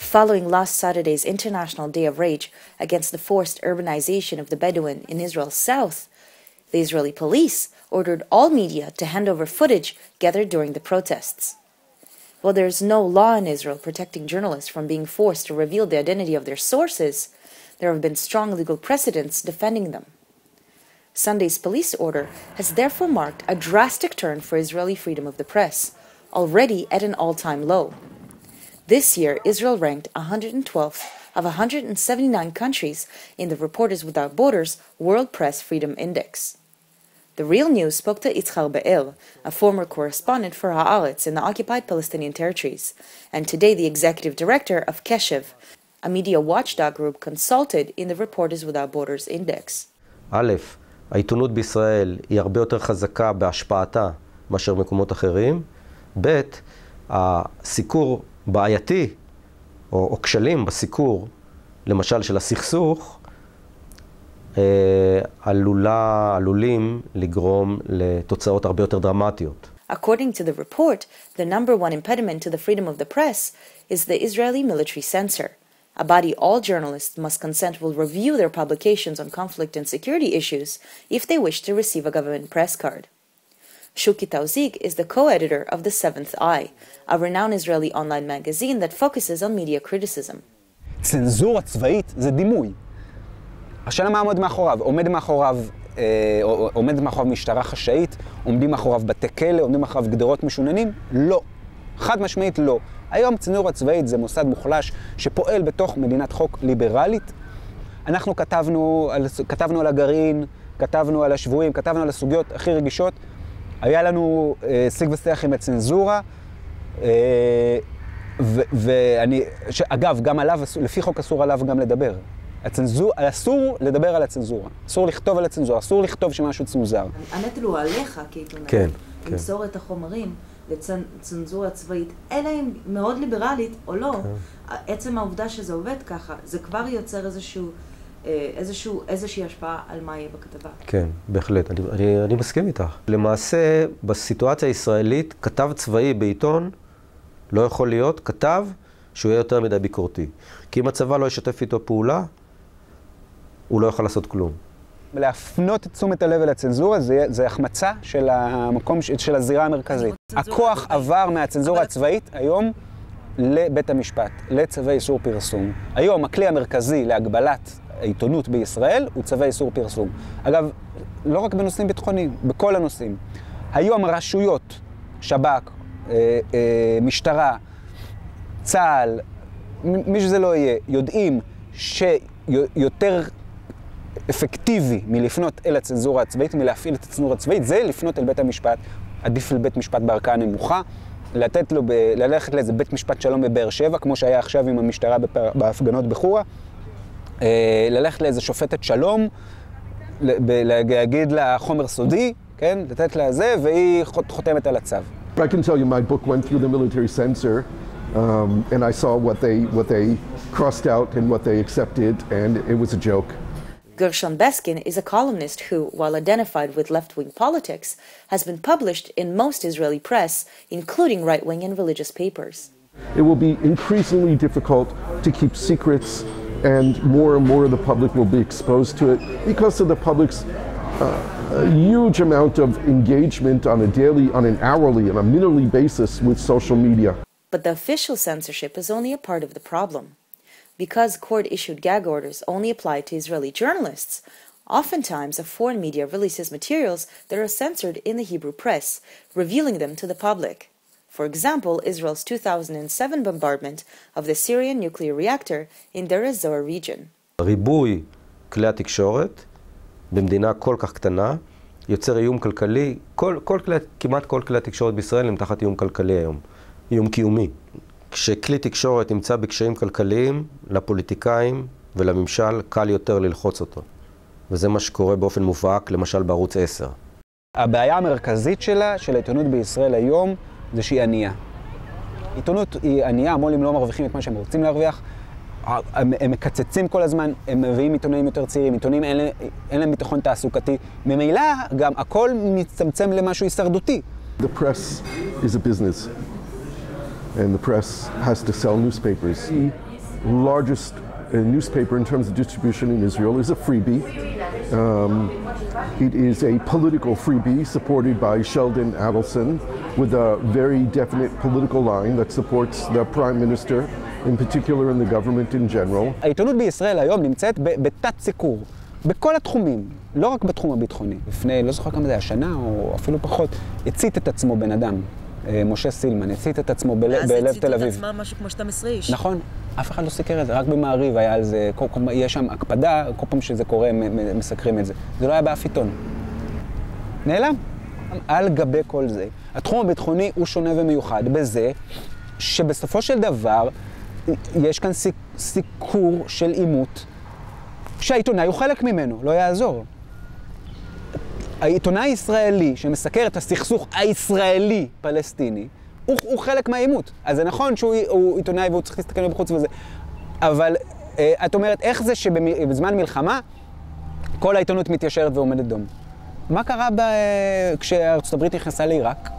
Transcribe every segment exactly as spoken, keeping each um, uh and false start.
Following last Saturday's International Day of Rage against the forced urbanization of the Bedouin in Israel's south, the Israeli police ordered all media to hand over footage gathered during the protests. While there is no law in Israel protecting journalists from being forced to reveal the identity of their sources, there have been strong legal precedents defending them. Sunday's police order has therefore marked a drastic turn for Israeli freedom of the press, already at an all-time low. This year, Israel ranked one hundred twelfth of one hundred seventy-nine countries in the Reporters Without Borders World Press Freedom Index. The Real News spoke to Itzchar Be'el, a former correspondent for Haaretz in the occupied Palestinian territories, and today the executive director of Keshev, a media watchdog group consulted in the Reporters Without Borders Index. א', העיתונות בישראל היא הרבה יותר חזקה בהשפעתה מאשר מקומות אחרים. ב', הסיקור בעייתי, או, או כשלים בסיקור, למשל של הסכסוך, אה, עלולה, עלולים לגרום לתוצאות הרבה יותר דרמטיות. According to the report, the number one impediment to the freedom of the press is the Israeli military censor, a body all journalists must consent will review their publications on conflict and security issues if they wish to receive a government press card. Shuki Tauzik is the co-editor of The Seventh Eye, a renowned Israeli online magazine that focuses on media criticism. צנזורה צבאית זה דימוי. השאלה מה עומד מאחוריו? עומד מאחוריו, אה, עומד מאחוריו משטרה חשאית, עומדים מאחוריו בתי כלא, עומדים מאחוריו גדרות משוננים? לא. חד משמעית לא. היום צנזורה צבאית זה מוסד מוחלש שפועל בתוך מדינת חוק ליברלית. אנחנו כתבנו על, כתבנו על הגרעין, כתבנו על השבויים, כתבנו על הסוגיות הכי רגישות. היה לנו אה, שיג ושיח עם הצנזורה, אה, ו, ואני, ש, אגב, גם עליו, לפי חוק אסור עליו גם לדבר. הצנזור, אסור לדבר על הצנזורה, אסור לכתוב על הצנזורה, אסור לכתוב שמשהו צנזר. הנטל הוא עליך כעיתונאי, כן, למסור את החומרים לצנזורה צבאית, אלא אם מאוד ליברלית או לא. עצם העובדה שזה עובד ככה, זה כבר יוצר איזשהו, איזשהו, איזושהי השפעה על מה יהיה בכתבה. כן, בהחלט, אני, אני, אני מסכים איתך. למעשה, בסיטואציה הישראלית, כתב צבאי בעיתון לא יכול להיות כתב שהוא יהיה יותר מדי ביקורתי. כי אם הצבא לא ישתף איתו פעולה, הוא לא יכול לעשות כלום. להפנות את תשומת הלב אל הצנזורה זה, זה החמצה של המקום, של הזירה המרכזית. הכוח עבר מהצנזורה הצבאית היום לבית המשפט, לצווי איסור פרסום. היום הכלי המרכזי להגבלת העיתונות בישראל הוא צווי איסור פרסום. אגב, לא רק בנושאים ביטחוניים, בכל הנושאים. היום הרשויות, שב"כ, אה, אה, משטרה, צה"ל, מי שזה לא יהיה, יודעים שיותר אפקטיבי מלפנות אל הצנזורה הצבאית, מלהפעיל את הצנזורה הצבאית, זה לפנות אל בית המשפט. עדיף לבית משפט בערכאה נמוכה, לתת לו, ב, ללכת לאיזה בית משפט שלום בבאר שבע, כמו שהיה עכשיו עם המשטרה בפר, בהפגנות בחורה, אה, ללכת לאיזה שופטת שלום, להגיד לה חומר סודי, כן? לתת לה זה, והיא חותמת על הצו. I can tell you my book went through the military censor, um, and I saw what they, what they crossed out and what they accepted, and it was a joke. Gershon Beskin is a columnist who, while identified with left-wing politics, has been published in most Israeli press, including right-wing and religious papers. It will be increasingly difficult to keep secrets, and more and more of the public will be exposed to it because of the public's uh, a huge amount of engagement on a daily, on an hourly, and a minutely basis with social media. But the official censorship is only a part of the problem. Because court-issued gag orders only apply to Israeli journalists, oftentimes a foreign media releases materials that are censored in the Hebrew press, revealing them to the public. For example, Israel's two thousand seven bombardment of the Syrian nuclear reactor in Deir ez-Zor region. ריבוי כלי התקשורת במדינה כל כך קטנה יוצר איום כלכלי. כל, כל כלי, כמעט כל כלי התקשורת בישראל הם תחת איום כלכלי היום, איום קיומי. כשכלי תקשורת נמצא בקשיים כלכליים, לפוליטיקאים ולממשל קל יותר ללחוץ אותו. וזה מה שקורה באופן מובהק, למשל בערוץ עשר. הבעיה המרכזית שלה, של העיתונות בישראל היום, זה שהיא ענייה. עיתונות היא ענייה, המו"לים לא מרוויחים את מה שהם רוצים להרוויח, הם, הם מקצצים כל הזמן, הם מביאים עיתונאים יותר צעירים, עיתונים אין, אין להם ביטחון תעסוקתי. ממילא גם הכל מצטמצם למשהו הישרדותי. The press is a business. And the press has to sell newspapers. largest uh, newspaper in terms of distribution in Israel, is a freebie. Um, it is a political freebie supported by Sheldon Adelson with a very definite political line that supports the Prime Minister, in particular, and the government in general. העיתונות בישראל היום נמצאת בתת סיקור, בכל התחומים, לא רק בתחום הביטחוני. לפני, לא זוכר כמה זה, השנה או אפילו פחות, הצית את עצמו בן אדם. משה סילמן, הצית את עצמו בלב תל אביב. אז הצית את עצמם משהו כמו שתים עשרה איש. נכון, אף אחד לא סיקר את זה, רק במעריב היה על זה, יש שם הקפדה, כל פעם שזה קורה, מסקרים את זה. זה לא היה באף עיתון. נעלם. על גבי כל זה. התחום הביטחוני הוא שונה ומיוחד בזה, שבסופו של דבר, יש כאן סיקור של עימות, שהעיתונאי הוא חלק ממנו, לא יעזור. העיתונאי הישראלי שמסקר את הסכסוך הישראלי-פלסטיני, הוא, הוא חלק מהעימות. אז זה נכון שהוא עיתונאי והוא צריך להסתכל בחוץ וזה. אבל אה, את אומרת, איך זה שבזמן מלחמה כל העיתונות מתיישרת ועומדת דום? מה קרה ב... כשארצות הברית נכנסה לעיראק?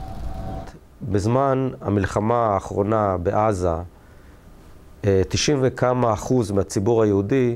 בזמן המלחמה האחרונה בעזה, תשעים וכמה אחוז מהציבור היהודי,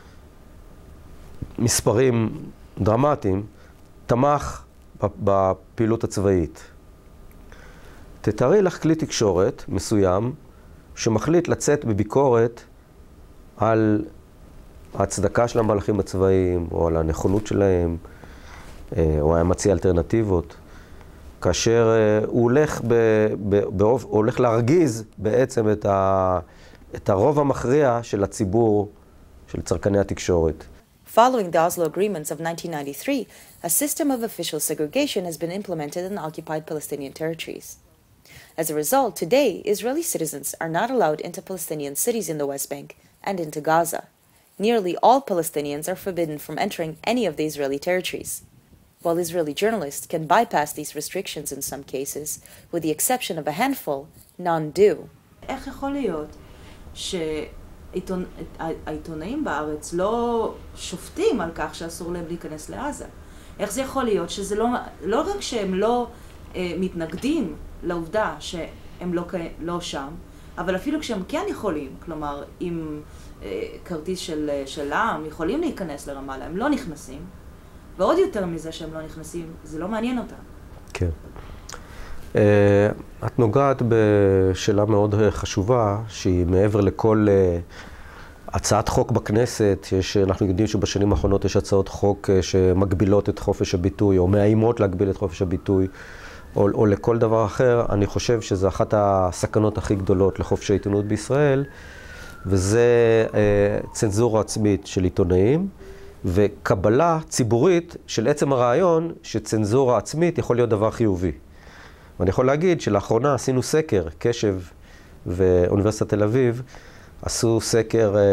מספרים דרמטיים, תמך בפעילות הצבאית. תתארי לך כלי תקשורת מסוים שמחליט לצאת בביקורת על ההצדקה של המהלכים הצבאיים, או על הנכונות שלהם, או היה מציע אלטרנטיבות, כאשר הוא הולך, ב, ב, באופ, הוא הולך להרגיז בעצם את, ה, את הרוב המכריע של הציבור, של צרכני התקשורת. Following the Oslo agreements of nineteen ninety-three, a system of official segregation has been implemented in occupied Palestinian territories. As a result, today, Israeli citizens are not allowed into Palestinian cities in the West Bank and into Gaza. Nearly all Palestinians are forbidden from entering any of the Israeli territories, while Israeli journalists can bypass these restrictions in some cases, with the exception of a handful, none do. איך יכול להיות שהעיתונאים בארץ לא שופטים על כך שאסור להם להיכנס לעזה? איך זה יכול להיות שזה לא, לא רק שהם לא אה, מתנגדים לעובדה שהם לא, לא שם, אבל אפילו כשהם כן יכולים, כלומר, עם אה, כרטיס של, של העם, יכולים להיכנס לרמאללה, הם לא נכנסים, ועוד יותר מזה שהם לא נכנסים, זה לא מעניין אותם. כן. Uh, את נוגעת בשאלה מאוד חשובה, שהיא מעבר לכל uh, הצעת חוק בכנסת, שיש, אנחנו יודעים שבשנים האחרונות יש הצעות חוק uh, שמגבילות את חופש הביטוי, או מאיימות להגביל את חופש הביטוי, או, או לכל דבר אחר. אני חושב שזו אחת הסכנות הכי גדולות לחופש העיתונות בישראל, וזה uh, צנזורה עצמית של עיתונאים, וקבלה ציבורית של עצם הרעיון שצנזורה עצמית יכול להיות דבר חיובי. ואני יכול להגיד שלאחרונה עשינו סקר, קשב ואוניברסיטת תל אביב, עשו סקר אה,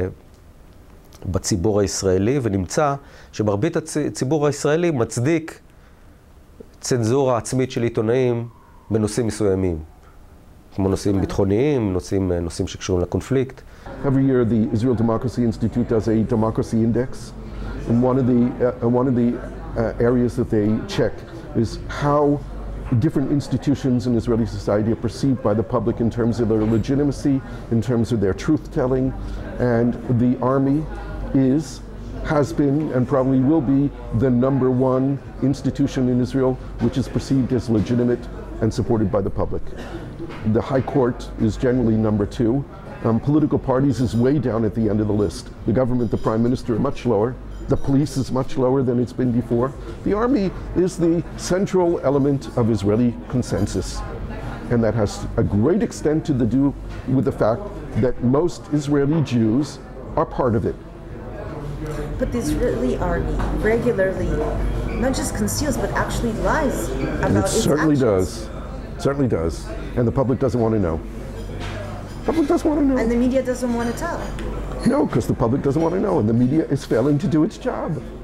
בציבור הישראלי, ונמצא שמרבית הציבור הישראלי מצדיק צנזורה עצמית של עיתונאים בנושאים מסוימים, כמו נושאים ביטחוניים, נושאים, נושאים שקשורים לקונפליקט. Every year, the Israel Democracy Institute does a democracy index, and one of the uh, one of the uh, areas that they check is how different institutions in Israeli society are perceived by the public in terms of their legitimacy, in terms of their truth-telling, and the army is, has been, and probably will be the number one institution in Israel which is perceived as legitimate and supported by the public. The High Court is generally number two. Um, political parties is way down at the end of the list. The government, the prime minister, are much lower. The police is much lower than it's been before. The army is the central element of Israeli consensus. And that has a great extent to do with the fact that most Israeli Jews are part of it. But the Israeli army regularly not just conceals, but actually lies about its actions. It certainly does. Certainly does. And the public doesn't want to know. The public doesn't want to know. And the media doesn't want to tell. No, because the public doesn't want to know, and the media is failing to do its job.